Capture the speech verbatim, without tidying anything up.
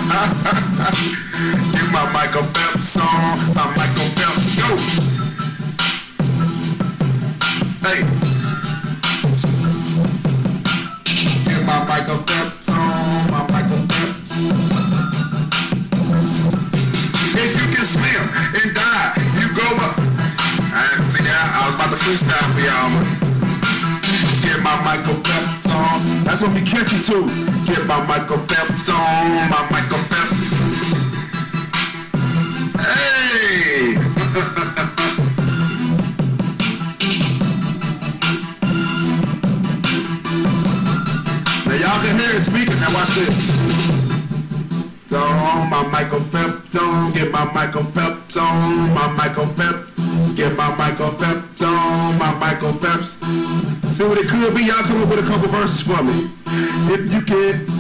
Get my Michael Phelps on, my Michael Phelps, go! Hey! Get my Michael Phelps on, my Michael Phelps. If you can swim and dive, you go up. I didn't see that, I was about to freestyle for y'all. Get my Michael Phelps on, that's what we catch you to. Get my Michael Phelps on, my Michael Phelps. Hey! Now y'all can hear it speaking, now watch this. On my Michael Phelps on, get my Michael Phelps on, my Michael Phelps. Get my Michael Phelps on, my Michael Phelps. See what it could be, y'all come up with a couple verses for me. If you can.